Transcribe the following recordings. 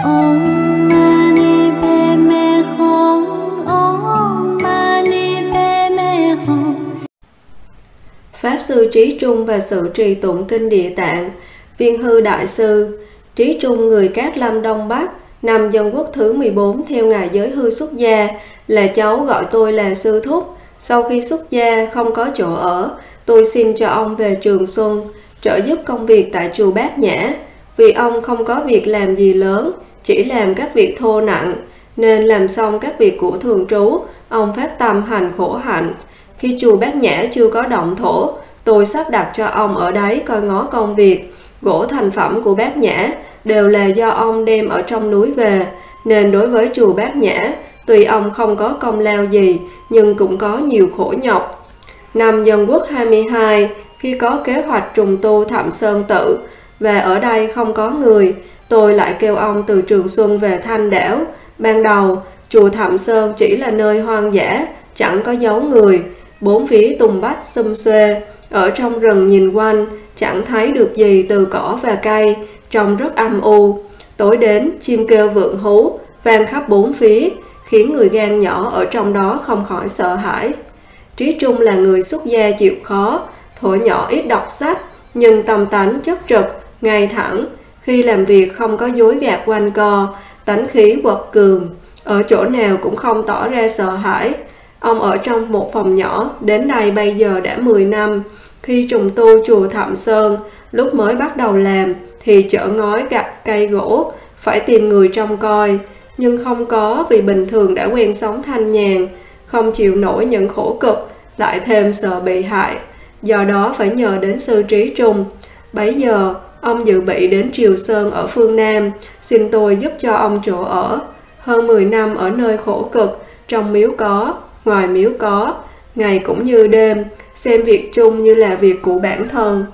Om Mani Padme Hum. Om Mani Padme Hum. Pháp Sư Trí Trung và sự trì tụng kinh Địa Tạng. Viên Hư Đại Sư. Trí Trung người Cát Lâm Đông Bắc, năm Dân Quốc thứ 14 theo ngày giới hư xuất gia, là cháu gọi tôi là sư thúc. Sau khi xuất gia không có chỗ ở, tôi xin cho ông về Trường Xuân, trợ giúp công việc tại chùa Bát Nhã. Vì ông không có việc làm gì lớn, chỉ làm các việc thô nặng, nên làm xong các việc của thường trú, ông phát tâm hành khổ hạnh. Khi chùa Bát Nhã chưa có động thổ, tôi sắp đặt cho ông ở đấy coi ngó công việc. Gỗ thành phẩm của Bát Nhã đều là do ông đem ở trong núi về, nên đối với chùa Bát Nhã, tuy ông không có công lao gì, nhưng cũng có nhiều khổ nhọc. Năm Dân Quốc 22, khi có kế hoạch trùng tu Thậm Sơn Tự, và ở đây không có người, tôi lại kêu ông từ Trường Xuân về Thanh Đảo. Ban đầu, chùa Thậm Sơn chỉ là nơi hoang dã, chẳng có dấu người, bốn phía tùng bách xum xuê, ở trong rừng nhìn quanh, chẳng thấy được gì từ cỏ và cây, trông rất âm u. Tối đến, chim kêu vượng hú, vang khắp bốn phía, khiến người gan nhỏ ở trong đó không khỏi sợ hãi. Trí Trung là người xuất gia chịu khó, thuở nhỏ ít đọc sách, nhưng tâm tánh chất trực, ngay thẳng. Khi làm việc không có dối gạt quanh co, tánh khí quật cường, ở chỗ nào cũng không tỏ ra sợ hãi. Ông ở trong một phòng nhỏ, đến đây bây giờ đã 10 năm. Khi trùng tu chùa Thậm Sơn, lúc mới bắt đầu làm thì chở ngói gặt cây gỗ, phải tìm người trông coi, nhưng không có, vì bình thường đã quen sống thanh nhàn, không chịu nổi những khổ cực, lại thêm sợ bị hại. Do đó phải nhờ đến sư Trí Trung. Bấy giờ, ông dự bị đến Triều Sơn ở phương Nam, xin tôi giúp cho ông chỗ ở. Hơn 10 năm ở nơi khổ cực, trong miếu có, ngoài miếu có, ngày cũng như đêm, xem việc chung như là việc của bản thân.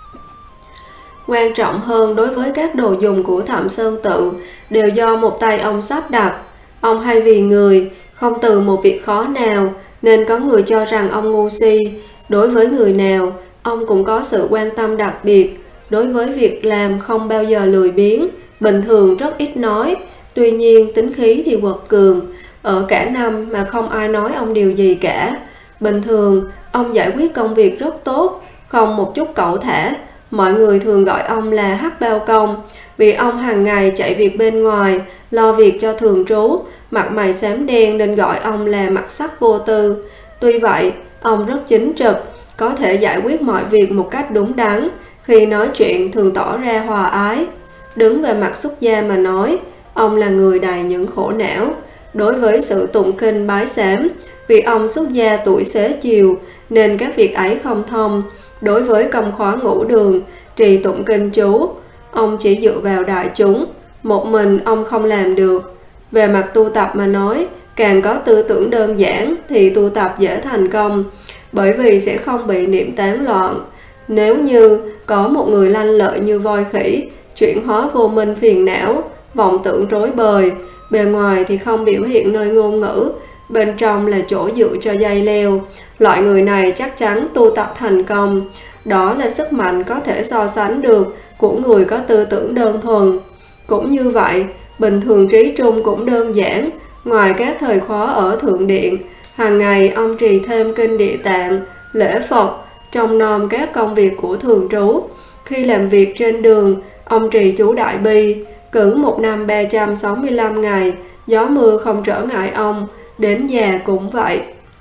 Quan trọng hơn, đối với các đồ dùng của Thậm Sơn Tự đều do một tay ông sắp đặt. Ông hay vì người, không từ một việc khó nào, nên có người cho rằng ông ngu si. Đối với người nào, ông cũng có sự quan tâm đặc biệt. Đối với việc làm không bao giờ lười biếng, bình thường rất ít nói, tuy nhiên tính khí thì quật cường. Ở cả năm mà không ai nói ông điều gì cả. Bình thường, ông giải quyết công việc rất tốt, không một chút cẩu thả. Mọi người thường gọi ông là Hắc Bao Công, vì ông hàng ngày chạy việc bên ngoài, lo việc cho thường trú, mặt mày xám đen nên gọi ông là Mặt Sắc Vô Tư. Tuy vậy, ông rất chính trực, có thể giải quyết mọi việc một cách đúng đắn, khi nói chuyện thường tỏ ra hòa ái. Đứng về mặt xuất gia mà nói, ông là người đầy những khổ não. Đối với sự tụng kinh bái sám, vì ông xuất gia tuổi xế chiều, nên các việc ấy không thông. Đối với công khóa ngũ đường, trì tụng kinh chú, ông chỉ dựa vào đại chúng, một mình ông không làm được. Về mặt tu tập mà nói, càng có tư tưởng đơn giản thì tu tập dễ thành công, bởi vì sẽ không bị niệm tán loạn. Nếu như có một người lanh lợi như voi khỉ, chuyển hóa vô minh phiền não, vọng tưởng rối bời, bề ngoài thì không biểu hiện nơi ngôn ngữ, bên trong là chỗ dựa cho dây leo, loại người này chắc chắn tu tập thành công. Đó là sức mạnh có thể so sánh được của người có tư tưởng đơn thuần. Cũng như vậy, bình thường Trí Trung cũng đơn giản. Ngoài các thời khóa ở Thượng Điện, hàng ngày ông trì thêm kinh Địa Tạng, lễ Phật, trông nom các công việc của thường trú. Khi làm việc trên đường, ông trì chú Đại Bi, cử một năm 365 ngày, gió mưa không trở ngại ông, đến già cũng vậy.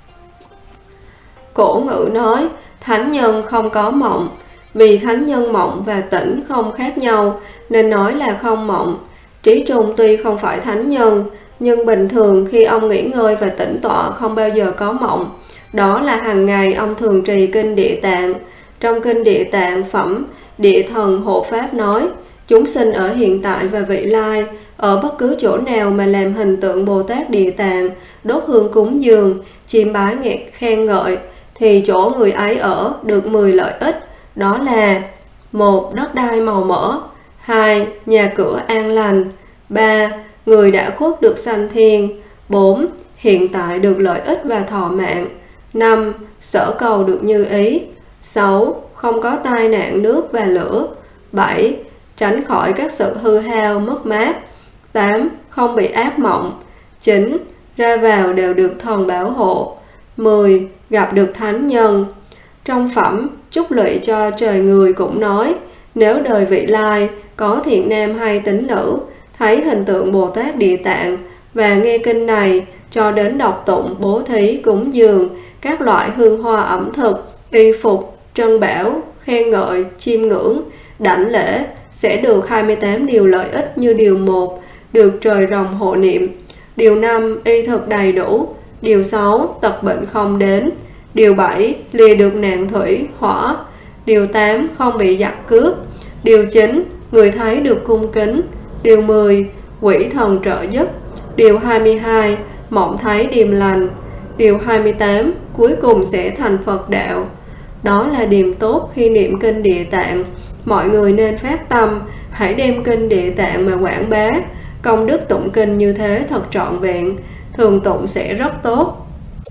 Cổ ngữ nói, thánh nhân không có mộng, vì thánh nhân mộng và tỉnh không khác nhau, nên nói là không mộng. Trí Trung tuy không phải thánh nhân, nhưng bình thường khi ông nghỉ ngơi và tĩnh tọa không bao giờ có mộng. Đó là hàng ngày ông thường trì kinh Địa Tạng. Trong kinh Địa Tạng phẩm, Địa Thần Hộ Pháp nói, chúng sinh ở hiện tại và vị lai, ở bất cứ chỗ nào mà làm hình tượng Bồ Tát Địa Tạng, đốt hương cúng dường, chiêm bái khen ngợi, thì chỗ người ấy ở được 10 lợi ích. Đó là: 1. Đất đai màu mỡ. 2. Nhà cửa an lành. 3. Người đã khuất được sanh thiên. 4. Hiện tại được lợi ích và thọ mạng. 5. Sở cầu được như ý. 6. Không có tai nạn nước và lửa. 7. Tránh khỏi các sự hư hao mất mát. 8. Không bị ác mộng. 9. Ra vào đều được thần bảo hộ. 10. Gặp được thánh nhân. Trong phẩm Chúc Lụy cho trời người cũng nói, nếu đời vị lai có thiện nam hay tín nữ thấy hình tượng Bồ Tát Địa Tạng và nghe kinh này, cho đến đọc tụng, bố thí, cúng dường các loại hương hoa ẩm thực, y phục, trân bảo, khen ngợi, chiêm ngưỡng, đảnh lễ, sẽ được 28 điều lợi ích như điều 1, được trời rồng hộ niệm. Điều 5, y thực đầy đủ. Điều 6, tật bệnh không đến. Điều 7, lìa được nạn thủy, hỏa. Điều 8, không bị giặc cướp. Điều 9, người thấy được cung kính. Điều 10, quỷ thần trợ giúp. Điều 22, mộng thấy điềm lành. Điều 28, cuối cùng sẽ thành Phật đạo. Đó là điềm tốt khi niệm kinh Địa Tạng. Mọi người nên phát tâm, hãy đem kinh Địa Tạng mà quảng bá. Công đức tụng kinh như thế thật trọn vẹn, thường tụng sẽ rất tốt.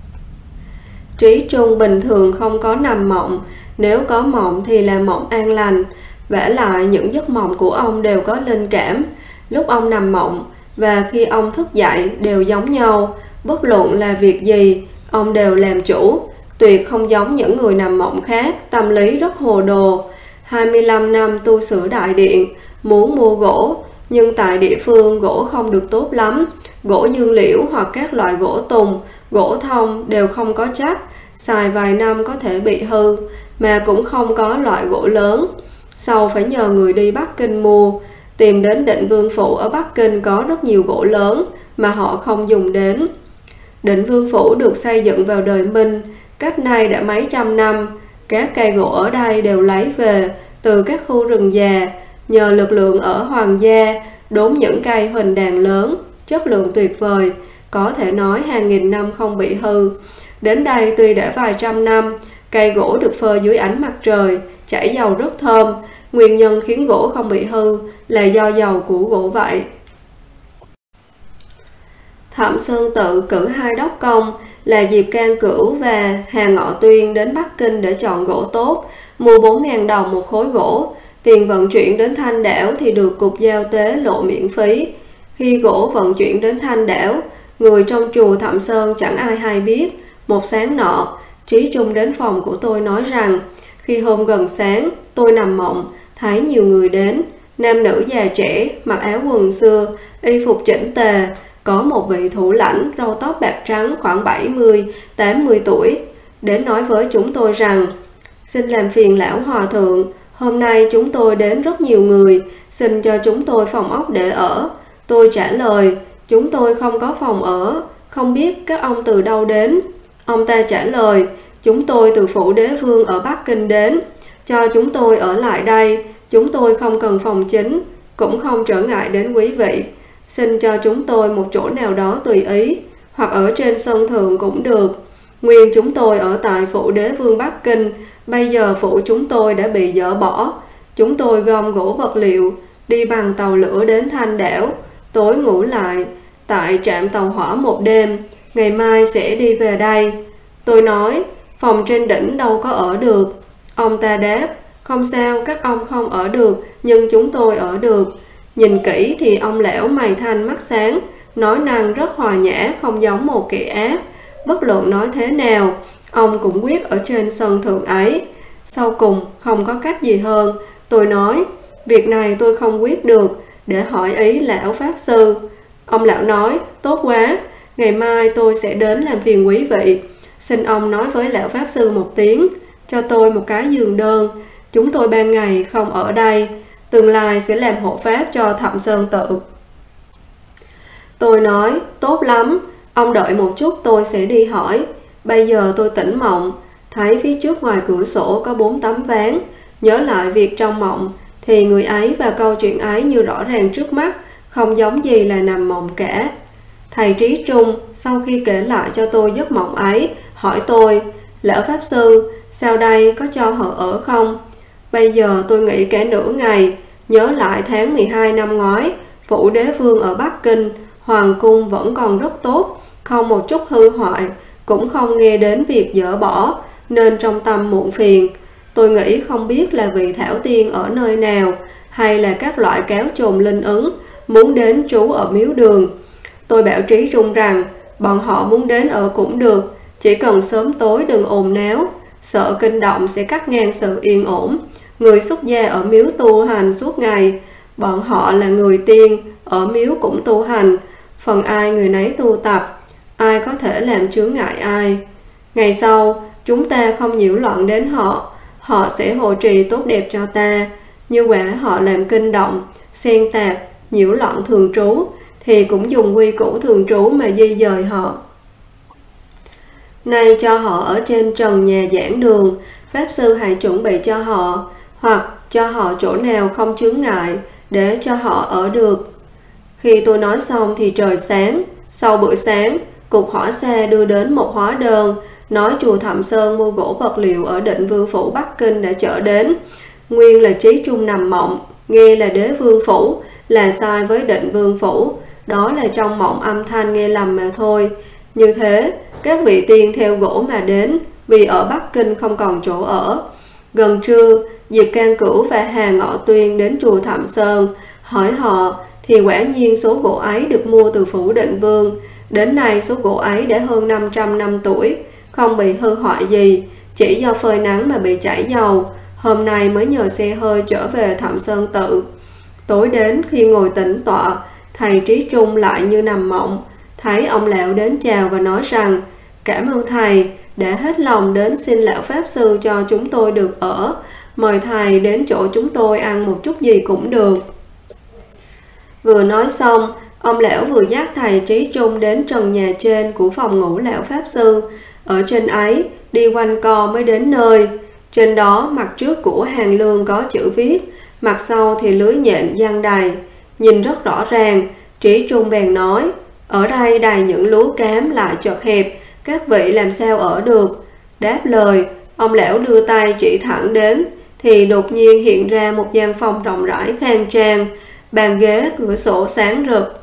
Trí Trung bình thường không có nằm mộng, nếu có mộng thì là mộng an lành. Vả lại những giấc mộng của ông đều có linh cảm. Lúc ông nằm mộng và khi ông thức dậy đều giống nhau, bất luận là việc gì, ông đều làm chủ, tuyệt không giống những người nằm mộng khác, tâm lý rất hồ đồ. 25 năm tu sửa đại điện, muốn mua gỗ, nhưng tại địa phương gỗ không được tốt lắm. Gỗ dương liễu hoặc các loại gỗ tùng, gỗ thông đều không có chắc, xài vài năm có thể bị hư, mà cũng không có loại gỗ lớn. Sau phải nhờ người đi Bắc Kinh mua, tìm đến Định Vương Phủ ở Bắc Kinh có rất nhiều gỗ lớn mà họ không dùng đến. Định Vương Phủ được xây dựng vào đời Minh, cách nay đã mấy trăm năm. Các cây gỗ ở đây đều lấy về từ các khu rừng già, nhờ lực lượng ở hoàng gia đốn những cây huỳnh đàn lớn, chất lượng tuyệt vời, có thể nói hàng nghìn năm không bị hư. Đến đây tuy đã vài trăm năm, cây gỗ được phơi dưới ánh mặt trời, chảy dầu rất thơm. Nguyên nhân khiến gỗ không bị hư là do dầu của gỗ vậy. Thẩm Sơn Tự cử 2 đốc công là Diệp Can Cửu và Hà Ngọ Tuyên đến Bắc Kinh để chọn gỗ tốt, mua 4.000 đồng một khối gỗ. Tiền vận chuyển đến Thanh Đảo thì được cục giao tế lộ miễn phí. Khi gỗ vận chuyển đến Thanh Đảo, người trong chùa Thẩm Sơn chẳng ai hay biết. Một sáng nọ, Trí Trung đến phòng của tôi nói rằng, khi hôm gần sáng, tôi nằm mộng, thấy nhiều người đến, nam nữ già trẻ, mặc áo quần xưa, y phục chỉnh tề. Có một vị thủ lãnh, râu tóc bạc trắng khoảng 70-80 tuổi, đến nói với chúng tôi rằng, xin làm phiền lão hòa thượng, hôm nay chúng tôi đến rất nhiều người, xin cho chúng tôi phòng ốc để ở. Tôi trả lời, chúng tôi không có phòng ở, không biết các ông từ đâu đến. Ông ta trả lời, chúng tôi từ phủ đế vương ở Bắc Kinh đến, cho chúng tôi ở lại đây, chúng tôi không cần phòng chính, cũng không trở ngại đến quý vị. Xin cho chúng tôi một chỗ nào đó tùy ý, hoặc ở trên sân thượng cũng được. Nguyên chúng tôi ở tại phủ đế vương Bắc Kinh, bây giờ phủ chúng tôi đã bị dỡ bỏ. Chúng tôi gom gỗ vật liệu, đi bằng tàu lửa đến Thanh Đảo, tối ngủ lại tại trạm tàu hỏa một đêm, ngày mai sẽ đi về đây. Tôi nói, phòng trên đỉnh đâu có ở được. Ông ta đáp, không sao, các ông không ở được, nhưng chúng tôi ở được. Nhìn kỹ thì ông lão mày thanh mắt sáng, nói năng rất hòa nhã, không giống một kẻ ác. Bất luận nói thế nào, ông cũng quyết ở trên sân thượng ấy. Sau cùng, không có cách gì hơn. Tôi nói, việc này tôi không quyết được, để hỏi ý lão Pháp Sư. Ông lão nói, tốt quá, ngày mai tôi sẽ đến làm phiền quý vị. Xin ông nói với lão Pháp Sư một tiếng, cho tôi một cái giường đơn. Chúng tôi ban ngày không ở đây, tương lai sẽ làm hộ pháp cho Thẩm Sơn Tự. Tôi nói, tốt lắm, ông đợi một chút tôi sẽ đi hỏi. Bây giờ tôi tỉnh mộng, thấy phía trước ngoài cửa sổ có 4 tấm ván. Nhớ lại việc trong mộng, thì người ấy và câu chuyện ấy như rõ ràng trước mắt, không giống gì là nằm mộng cả. Thầy Trí Trung sau khi kể lại cho tôi giấc mộng ấy, hỏi tôi, lão Pháp Sư, sau đây có cho họ ở không? Bây giờ tôi nghĩ cả nửa ngày, nhớ lại tháng 12 năm ngoái, phủ đế vương ở Bắc Kinh, hoàng cung vẫn còn rất tốt, không một chút hư hoại, cũng không nghe đến việc dỡ bỏ, nên trong tâm muộn phiền. Tôi nghĩ không biết là vị thảo tiên ở nơi nào, hay là các loại cáo chồn linh ứng, muốn đến trú ở miếu đường. Tôi bảo Trí Trung rằng bọn họ muốn đến ở cũng được, chỉ cần sớm tối đừng ồn náo, sợ kinh động sẽ cắt ngang sự yên ổn. Người xuất gia ở miếu tu hành suốt ngày, bọn họ là người tiên, ở miếu cũng tu hành, phần ai người nấy tu tập, ai có thể làm chướng ngại ai. Ngày sau, chúng ta không nhiễu loạn đến họ, họ sẽ hộ trì tốt đẹp cho ta. Như quả họ làm kinh động, xen tạp, nhiễu loạn thường trú, thì cũng dùng quy củ thường trú mà di dời họ. Nay cho họ ở trên trần nhà giảng đường, Pháp Sư hãy chuẩn bị cho họ, hoặc cho họ chỗ nào không chướng ngại, để cho họ ở được. Khi tôi nói xong thì trời sáng. Sau bữa sáng, Cục Hỏa Xa đưa đến một hóa đơn, nói chùa Thẩm Sơn mua gỗ vật liệu ở Định Vương Phủ Bắc Kinh đã chở đến. Nguyên là Trí Trung nằm mộng, nghe là Đế Vương Phủ, là sai với Định Vương Phủ, đó là trong mộng âm thanh nghe lầm mà thôi. Như thế, các vị tiên theo gỗ mà đến, vì ở Bắc Kinh không còn chỗ ở. Gần trưa, Diệp Can Cửu và Hà Ngọ Tuyên đến chùa Thẩm Sơn, hỏi họ, thì quả nhiên số gỗ ấy được mua từ Phủ Định Vương. Đến nay số gỗ ấy đã hơn 500 năm tuổi, không bị hư hoại gì, chỉ do phơi nắng mà bị chảy dầu. Hôm nay mới nhờ xe hơi trở về Thẩm Sơn Tự. Tối đến khi ngồi tĩnh tọa, thầy Trí Trung lại như nằm mộng, thấy ông lão đến chào và nói rằng, cảm ơn thầy đã hết lòng đến xin lão Pháp Sư cho chúng tôi được ở, mời thầy đến chỗ chúng tôi ăn một chút gì cũng được. Vừa nói xong, ông lão vừa dắt thầy Trí Trung đến trần nhà trên của phòng ngủ lão Pháp Sư. Ở trên ấy, đi quanh co mới đến nơi. Trên đó mặt trước của hàng lương có chữ viết, mặt sau thì lưới nhện giăng đầy, nhìn rất rõ ràng. Trí Trung bèn nói, ở đây đầy những lúa cám lại chật hẹp, các vị làm sao ở được? Đáp lời, ông lão đưa tay chỉ thẳng đến, thì đột nhiên hiện ra một gian phòng rộng rãi khang trang, bàn ghế cửa sổ sáng rực,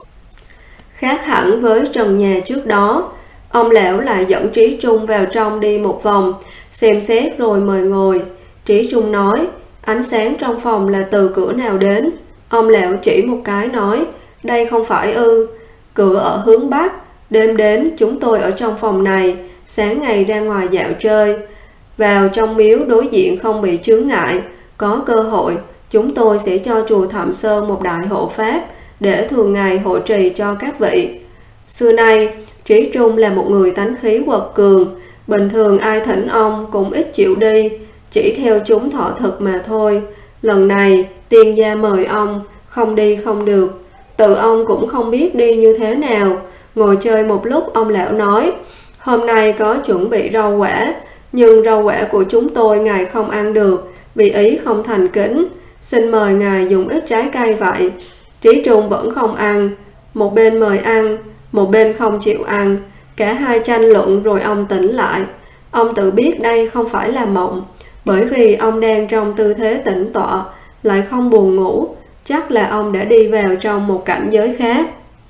khác hẳn với trần nhà trước đó. Ông lão lại dẫn Trí Trung vào trong đi một vòng, xem xét rồi mời ngồi. Trí Trung nói, ánh sáng trong phòng là từ cửa nào đến? Ông lão chỉ một cái nói, đây không phải ư? Cửa ở hướng Bắc, đêm đến chúng tôi ở trong phòng này, sáng ngày ra ngoài dạo chơi. Vào trong miếu đối diện không bị chướng ngại, có cơ hội chúng tôi sẽ cho chùa Thẩm Sơn một đại hộ pháp, để thường ngày hộ trì cho các vị. Xưa nay, Trí Trung là một người tánh khí quật cường, bình thường ai thỉnh ông cũng ít chịu đi, chỉ theo chúng thọ thực mà thôi. Lần này, tiên gia mời ông, không đi không được. Tự ông cũng không biết đi như thế nào. Ngồi chơi một lúc, ông lão nói, hôm nay có chuẩn bị rau quả, nhưng rau quả của chúng tôi ngài không ăn được, vì ý không thành kính. Xin mời ngài dùng ít trái cây vậy. Trí Trung vẫn không ăn. Một bên mời ăn, một bên không chịu ăn. Cả hai tranh luận rồi ông tỉnh lại. Ông tự biết đây không phải là mộng, bởi vì ông đang trong tư thế tĩnh tọa, lại không buồn ngủ. Chắc là ông đã đi vào trong một cảnh giới khác.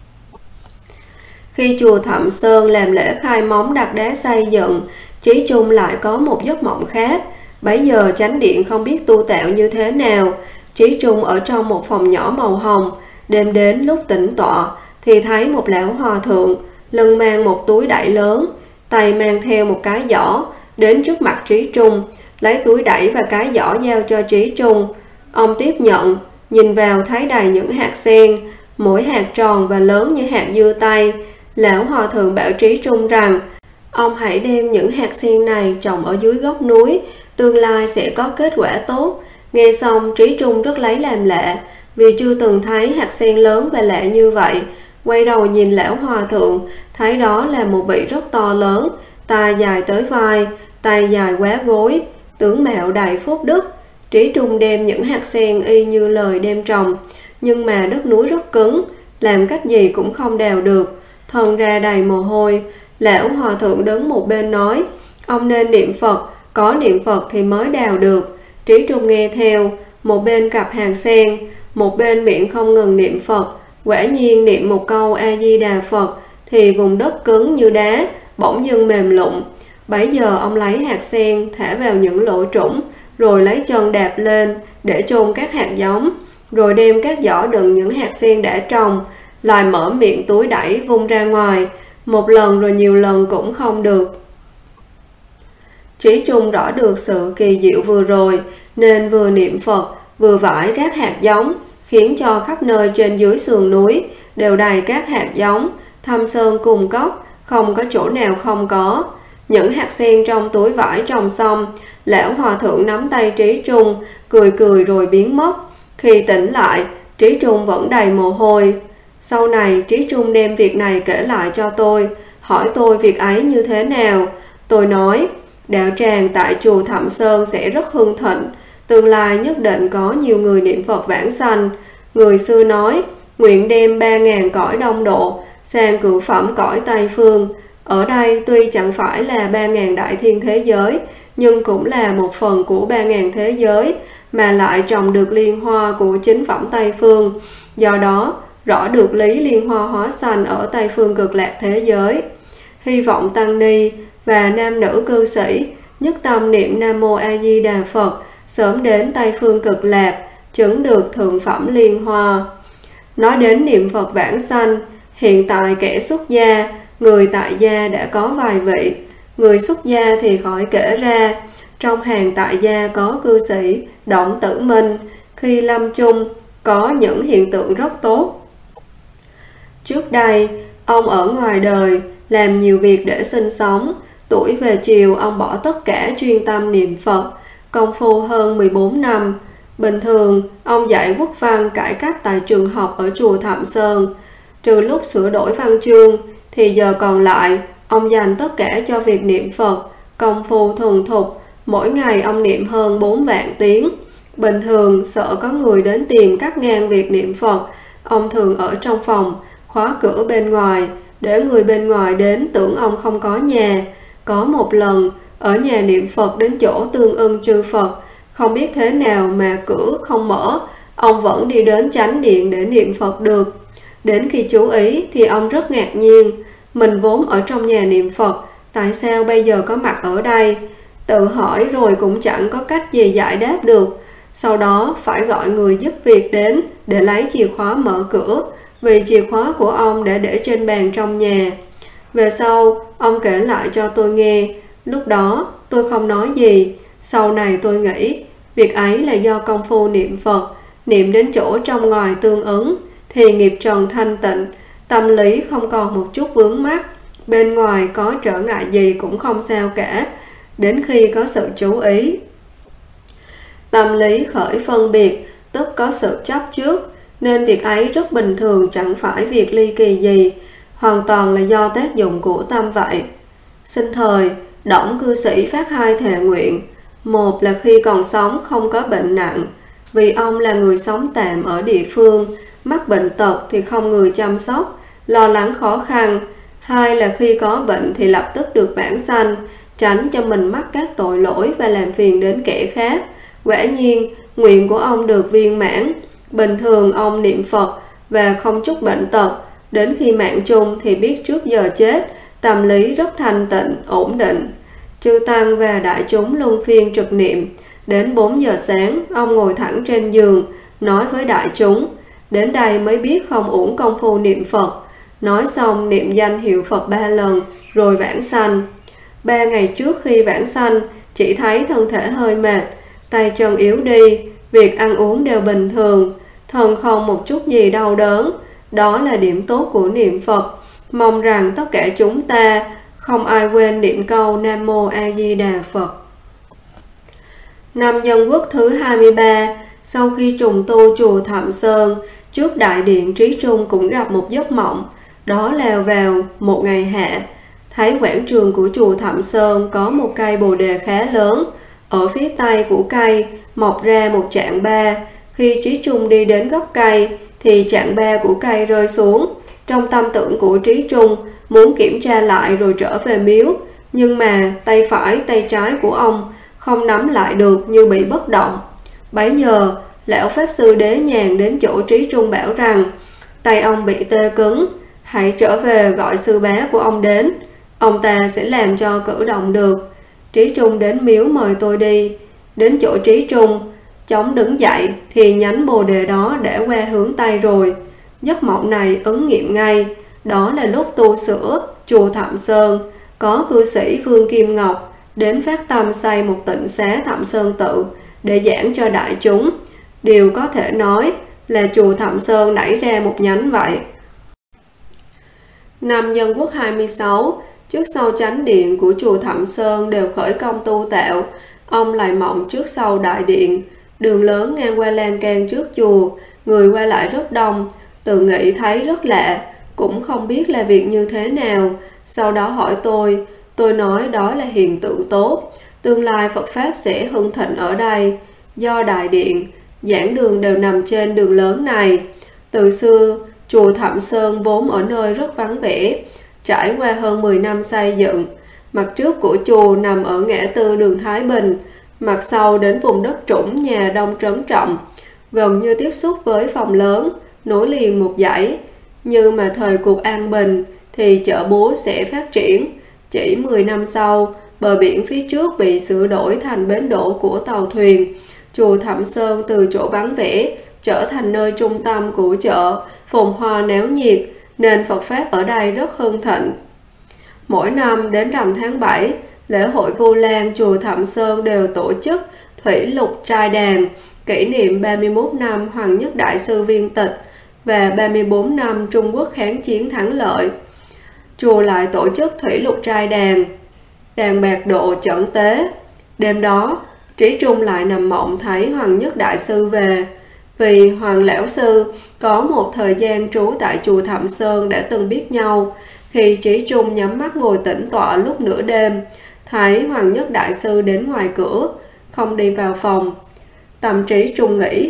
Khi chùa Thẩm Sơn làm lễ khai móng đặt đá xây dựng, Trí Trung lại có một giấc mộng khác. Bấy giờ chánh điện không biết tu tạo như thế nào. Trí Trung ở trong một phòng nhỏ màu hồng. Đêm đến lúc tĩnh tọa thì thấy một lão hòa thượng, lưng mang một túi đẩy lớn, tay mang theo một cái giỏ, đến trước mặt Trí Trung, lấy túi đẩy và cái giỏ giao cho Trí Trung. Ông tiếp nhận, nhìn vào thấy đầy những hạt sen, mỗi hạt tròn và lớn như hạt dưa tây. Lão hòa thượng bảo Trí Trung rằng, ông hãy đem những hạt sen này trồng ở dưới gốc núi, tương lai sẽ có kết quả tốt. Nghe xong, Trí Trung rất lấy làm lạ, vì chưa từng thấy hạt sen lớn và lạ như vậy. Quay đầu nhìn lão hòa thượng, thấy đó là một vị rất to lớn, tai dài tới vai, tay dài quá gối, tướng mạo đầy phúc đức. Trí Trung đem những hạt sen y như lời đem trồng, nhưng mà đất núi rất cứng, làm cách gì cũng không đào được, thân ra đầy mồ hôi. Lão hòa thượng đứng một bên nói, ông nên niệm Phật, có niệm Phật thì mới đào được. Trí Trung nghe theo, một bên cặp hàng sen, một bên miệng không ngừng niệm Phật. Quả nhiên niệm một câu A-di-đà Phật thì vùng đất cứng như đá bỗng dưng mềm lụng. Bấy giờ ông lấy hạt sen thả vào những lỗ trũng, rồi lấy chân đạp lên để chôn các hạt giống. rồi đem các giỏ đựng những hạt sen đã trồng, lại mở miệng túi đẩy vung ra ngoài, một lần rồi nhiều lần cũng không được. Trí Trung rõ được sự kỳ diệu vừa rồi, nên vừa niệm Phật, vừa vải các hạt giống, khiến cho khắp nơi trên dưới sườn núi đều đầy các hạt giống, thâm sơn cùng cốc, không có chỗ nào không có. Những hạt sen trong túi vải trồng xong, lão hòa thượng nắm tay Trí Trung, cười cười rồi biến mất. Khi tỉnh lại, Trí Trung vẫn đầy mồ hôi. Sau này, Trí Trung đem việc này kể lại cho tôi, hỏi tôi việc ấy như thế nào. Tôi nói, đạo tràng tại chùa Thẩm Sơn sẽ rất hưng thịnh, tương lai nhất định có nhiều người niệm Phật vãng sanh. Người xưa nói, nguyện đem 3.000 cõi Đông Độ sang cửu phẩm cõi Tây Phương. Ở đây tuy chẳng phải là 3.000 đại thiên thế giới, nhưng cũng là một phần của 3.000 thế giới, mà lại trồng được liên hoa của chính phẩm Tây Phương. Do đó, rõ được lý liên hoa hóa sanh ở Tây Phương Cực Lạc thế giới. Hy vọng tăng ni và nam nữ cư sĩ nhất tâm niệm Nam Mô A Di Đà Phật, sớm đến Tây Phương Cực Lạc, chứng được thượng phẩm liên hoa. Nói đến niệm Phật vãng sanh, hiện tại kẻ xuất gia, người tại gia đã có vài vị. Người xuất gia thì khỏi kể ra. Trong hàng tại gia có cư sĩ Động Tử Minh, khi lâm chung có những hiện tượng rất tốt. Trước đây, ông ở ngoài đời làm nhiều việc để sinh sống. Tuổi về chiều, ông bỏ tất cả chuyên tâm niệm Phật, công phu hơn 14 năm. Bình thường, ông dạy quốc văn cải cách tại trường học ở chùa Thẩm Sơn. Trừ lúc sửa đổi văn chương, thì giờ còn lại, ông dành tất cả cho việc niệm Phật, công phu thuần thục. Mỗi ngày ông niệm hơn 4 vạn tiếng. Bình thường, sợ có người đến tìm cắt ngang việc niệm Phật, ông thường ở trong phòng, khóa cửa bên ngoài, để người bên ngoài đến tưởng ông không có nhà. Có một lần, ở nhà niệm Phật đến chỗ tương ưng chư Phật, không biết thế nào mà cửa không mở, ông vẫn đi đến chánh điện để niệm Phật được. Đến khi chú ý thì ông rất ngạc nhiên, mình vốn ở trong nhà niệm Phật, tại sao bây giờ có mặt ở đây? Tự hỏi rồi cũng chẳng có cách gì giải đáp được. Sau đó phải gọi người giúp việc đến để lấy chìa khóa mở cửa, vì chìa khóa của ông đã để trên bàn trong nhà. Về sau, ông kể lại cho tôi nghe. Lúc đó, tôi không nói gì. Sau này tôi nghĩ, việc ấy là do công phu niệm Phật, niệm đến chỗ trong ngoài tương ứng, thì nghiệp trần thanh tịnh, tâm lý không còn một chút vướng mắc. Bên ngoài có trở ngại gì cũng không sao cả, đến khi có sự chú ý. Tâm lý khởi phân biệt, tức có sự chấp trước, nên việc ấy rất bình thường, chẳng phải việc ly kỳ gì, hoàn toàn là do tác dụng của tâm vậy. Sinh thời, Đổng cư sĩ phát 2 thệ nguyện. Một là khi còn sống không có bệnh nặng, vì ông là người sống tạm ở địa phương, mắc bệnh tật thì không người chăm sóc, lo lắng khó khăn. Hai là khi có bệnh thì lập tức được vãng sanh, tránh cho mình mắc các tội lỗi và làm phiền đến kẻ khác. Quả nhiên, nguyện của ông được viên mãn. Bình thường ông niệm Phật và không chút bệnh tật, đến khi mạng chung thì biết trước giờ chết, tâm lý rất thanh tịnh, ổn định. Chư tăng và đại chúng luân phiên trực niệm. Đến 4 giờ sáng, ông ngồi thẳng trên giường, nói với đại chúng, đến đây mới biết không uổng công phu niệm Phật. Nói xong niệm danh hiệu Phật 3 lần, rồi vãng sanh. 3 ngày trước khi vãng sanh, chỉ thấy thân thể hơi mệt, tay chân yếu đi, việc ăn uống đều bình thường, thân không một chút gì đau đớn. Đó là điểm tốt của niệm Phật. Mong rằng tất cả chúng ta không ai quên niệm câu Nam Mô A Di Đà Phật. Năm Dân Quốc thứ 23, sau khi trùng tu chùa Thẩm Sơn, trước đại điện Trí Trung cũng gặp một giấc mộng. Đó là vào một ngày hạ, thấy quảng trường của chùa Thẩm Sơn có một cây bồ đề khá lớn. Ở phía tây của cây mọc ra một chạng ba. Khi Trí Trung đi đến gốc cây thì chạng ba của cây rơi xuống. Trong tâm tưởng của Trí Trung muốn kiểm tra lại rồi trở về miếu, nhưng mà tay phải tay trái của ông không nắm lại được, như bị bất động. Bấy giờ lão pháp sư Đế Nhàn đến chỗ Trí Trung bảo rằng tay ông bị tê cứng, hãy trở về gọi sư bá của ông đến, ông ta sẽ làm cho cử động được. Trí Trung đến miếu mời tôi đi. Đến chỗ Trí Trung, Chống đứng dậy thì nhánh bồ đề đó để qua hướng Tây rồi. Giấc mộng này ứng nghiệm ngay. Đó là lúc tu sửa chùa Thậm Sơn, có cư sĩ Vương Kim Ngọc đến phát tâm xây một tịnh xá Thậm Sơn Tự để giảng cho đại chúng. Điều có thể nói là chùa Thậm Sơn nảy ra một nhánh vậy. Năm Dân Quốc 26, trước sau chánh điện của chùa Thậm Sơn đều khởi công tu tạo. Ông lại mộng trước sau đại điện. Đường lớn ngang qua lan can trước chùa, người qua lại rất đông. Tự nghĩ thấy rất lạ, cũng không biết là việc như thế nào. Sau đó hỏi tôi nói đó là hiện tượng tốt. Tương lai Phật Pháp sẽ hưng thịnh ở đây. Do đại điện, giảng đường đều nằm trên đường lớn này. Từ xưa, chùa Thậm Sơn vốn ở nơi rất vắng vẻ, trải qua hơn 10 năm xây dựng. Mặt trước của chùa nằm ở ngã tư đường Thái Bình, mặt sau đến vùng đất trũng nhà Đông Trấn Trọng, gần như tiếp xúc với phòng lớn, nối liền một dãy. Như mà thời cuộc an bình thì chợ búa sẽ phát triển. Chỉ 10 năm sau, bờ biển phía trước bị sửa đổi thành bến đỗ của tàu thuyền. Chùa Thậm Sơn từ chỗ vắng vẻ trở thành nơi trung tâm của chợ, phồn hoa náo nhiệt, nên Phật Pháp ở đây rất hưng thịnh. Mỗi năm đến rằm tháng 7, lễ hội Vu Lan chùa Thậm Sơn đều tổ chức Thủy Lục Trai Đàn, kỷ niệm 31 năm Hoàng Nhất Đại Sư viên tịch và 34 năm Trung Quốc kháng chiến thắng lợi. Chùa lại tổ chức Thủy Lục Trai Đàn, đàn bạc độ chẩn tế. Đêm đó, Trí Trung lại nằm mộng thấy Hoàng Nhất Đại Sư về. Vì Hoàng Lão Sư có một thời gian trú tại chùa Thậm Sơn đã từng biết nhau. Khi Trí Trung nhắm mắt ngồi tĩnh tọa lúc nửa đêm, thấy Hoàng Nhất Đại Sư đến ngoài cửa, không đi vào phòng. Tâm Trí Trung nghĩ,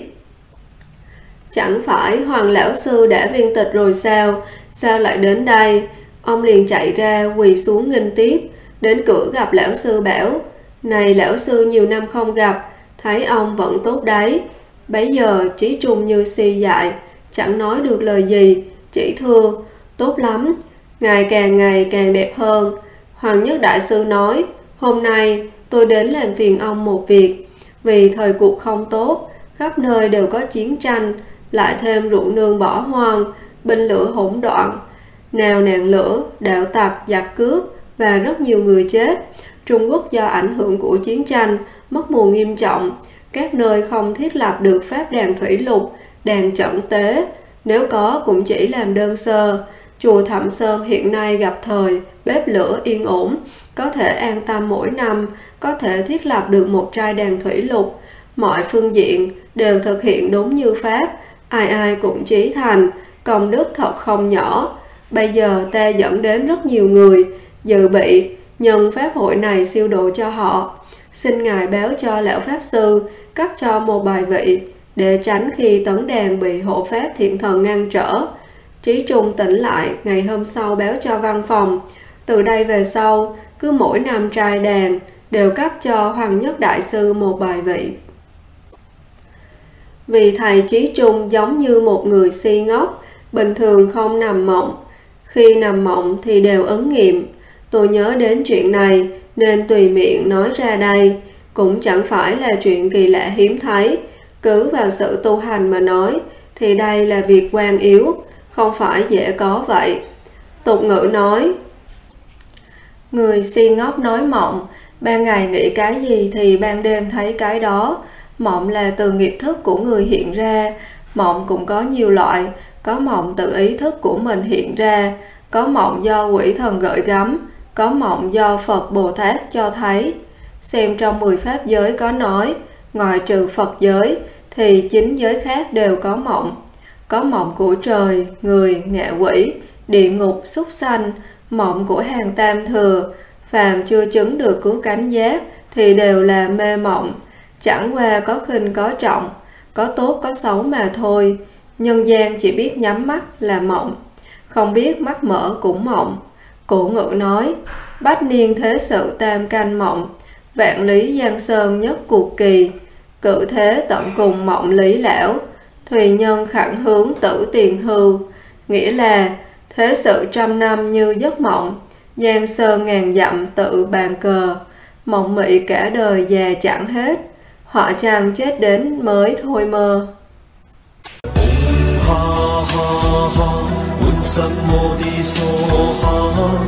chẳng phải Hoàng Lão Sư đã viên tịch rồi sao? Sao lại đến đây? Ông liền chạy ra quỳ xuống nghênh tiếp. Đến cửa gặp Lão Sư bảo, này Lão Sư nhiều năm không gặp, thấy ông vẫn tốt đấy. Bấy giờ Trí Trung như si dại, chẳng nói được lời gì, chỉ thưa, tốt lắm, ngài càng ngày càng đẹp hơn. Hoàng Nhất Đại Sư nói, hôm nay tôi đến làm phiền ông một việc. Vì thời cuộc không tốt, khắp nơi đều có chiến tranh, lại thêm ruộng nương bỏ hoang, binh lửa hỗn loạn, nào nạn lửa, đạo tặc, giặc cướp và rất nhiều người chết. Trung Quốc do ảnh hưởng của chiến tranh mất mùa nghiêm trọng, các nơi không thiết lập được pháp đàn thủy lục, đàn chẩn tế, nếu có cũng chỉ làm đơn sơ. Chùa Thậm Sơn hiện nay gặp thời bếp lửa yên ổn, có thể an tâm mỗi năm, có thể thiết lập được một trai đàn thủy lục. Mọi phương diện đều thực hiện đúng như pháp, ai ai cũng chí thành, công đức thật không nhỏ. Bây giờ ta dẫn đến rất nhiều người dự bị nhân pháp hội này siêu độ cho họ. Xin ngài báo cho lão pháp sư cấp cho một bài vị, để tránh khi tấn đàn bị hộ pháp thiện thần ngăn trở. Trí Trung tỉnh lại, ngày hôm sau báo cho văn phòng. Từ đây về sau, cứ mỗi năm trai đàn đều cấp cho Hoàng Nhất Đại Sư một bài vị. Vì thầy Trí Trung giống như một người si ngốc, bình thường không nằm mộng. Khi nằm mộng thì đều ứng nghiệm. Tôi nhớ đến chuyện này nên tùy miệng nói ra đây. Cũng chẳng phải là chuyện kỳ lạ hiếm thấy. Cứ vào sự tu hành mà nói thì đây là việc quan yếu, không phải dễ có vậy. Tục ngữ nói, người si ngốc nói mộng, ban ngày nghĩ cái gì thì ban đêm thấy cái đó. Mộng là từ nghiệp thức của người hiện ra. Mộng cũng có nhiều loại, có mộng tự ý thức của mình hiện ra, có mộng do quỷ thần gợi gắm, có mộng do Phật Bồ Tát cho thấy. Xem trong 10 pháp giới có nói, ngoài trừ Phật giới thì 9 giới khác đều có mộng. Có mộng của trời, người, ngạ quỷ, địa ngục, súc sanh, mộng của hàng tam thừa. Phàm chưa chứng được cứu cánh giác thì đều là mê mộng, chẳng qua có khinh có trọng, có tốt có xấu mà thôi. Nhân gian chỉ biết nhắm mắt là mộng, không biết mắt mở cũng mộng. Cổ ngữ nói, bách niên thế sự tam canh mộng, vạn lý giang sơn nhất cuộc kỳ. Cự thế tận cùng mộng lý lão, thùy nhân khẳng hướng tử tiền hưu. Nghĩa là thế sự trăm năm như giấc mộng, giang sơn ngàn dặm tự bàn cờ. Mộng mị cả đời già chẳng hết, họ chàng chết đến mới thôi mơ. Ha ha ha,滿心我的梭哈。